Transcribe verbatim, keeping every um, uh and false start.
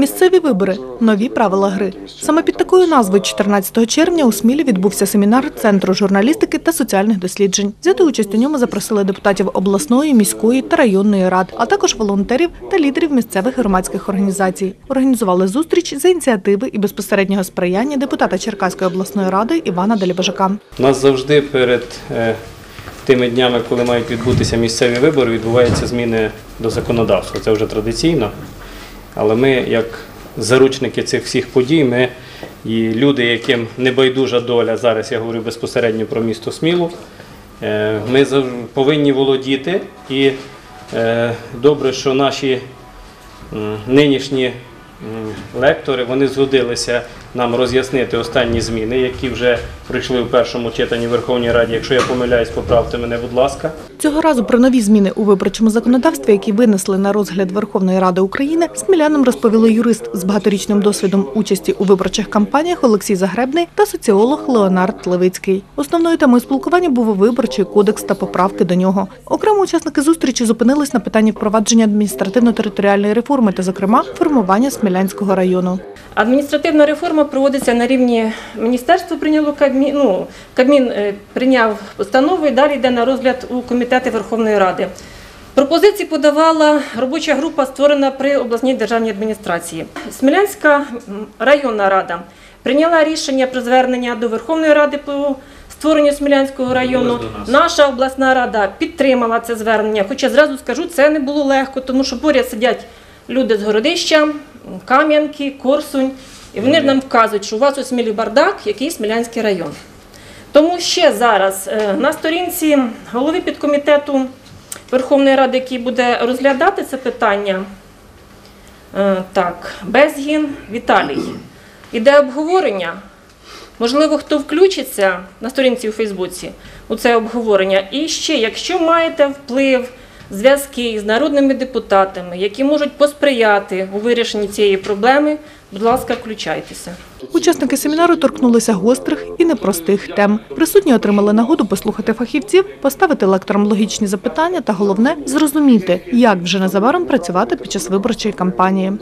Місцеві вибори – нові правила гри. Саме під такою назвою чотирнадцятого червня у Смілі відбувся семінар Центру журналістики та соціальних досліджень. Взяти участь у ньому запросили депутатів обласної, міської та районної рад, а також волонтерів та лідерів місцевих громадських організацій. Організували зустріч за ініціативи і безпосереднього сприяння депутата Черкаської обласної ради Івана Делібажака. У нас завжди перед е, тими днями, коли мають відбутися місцеві вибори, відбуваються зміни до законодавства. Це вже традиційно. Але ми, як заручники цих всіх подій, ми і люди, яким не байдужа доля, зараз я говорю безпосередньо про місто Смілу, ми повинні володіти. І добре, що наші нинішні лектори, вони згодилися нам роз'яснити останні зміни, які вже пройшли у першому читанні в Верховній Раді. Якщо я помиляюсь, поправте мене, будь ласка. Цього разу про нові зміни у виборчому законодавстві, які винесли на розгляд Верховної Ради України, смілянам розповіли юрист з багаторічним досвідом участі у виборчих кампаніях Олексій Загребний та соціолог Леонард Левицький. Основною темою спілкування був виборчий кодекс та поправки до нього. Окремо учасники зустрічі зупинились на питанні впровадження адміністративно-територіальної реформи та, зокрема, формування Смілянського району. Адміністративна реформа проводиться на рівні міністерства, прийняло Кабмін, ну, Кабмін прийняв постанову і далі йде на розгляд у комітети Верховної Ради. Пропозиції подавала робоча група, створена при обласній державній адміністрації. Смілянська районна рада прийняла рішення про звернення до Верховної Ради по створенню Смілянського району. Наша обласна рада підтримала це звернення, хоча зразу скажу, це не було легко, тому що поряд сидять люди з Городища, Кам'янки, Корсунь, і вони ж нам вказують, що у вас у Смілі бардак, який Смілянський район. Тому ще зараз на сторінці голови підкомітету Верховної Ради, який буде розглядати це питання, так, Безгін Віталій. Іде обговорення, можливо, хто включиться на сторінці у Фейсбуці у це обговорення. І ще, якщо маєте вплив, зв'язки з народними депутатами, які можуть посприяти у вирішенні цієї проблеми, будь ласка, включайтеся. Учасники семінару торкнулися гострих і непростих тем. Присутні отримали нагоду послухати фахівців, поставити лекторам логічні запитання та, головне, зрозуміти, як вже незабаром працювати під час виборчої кампанії.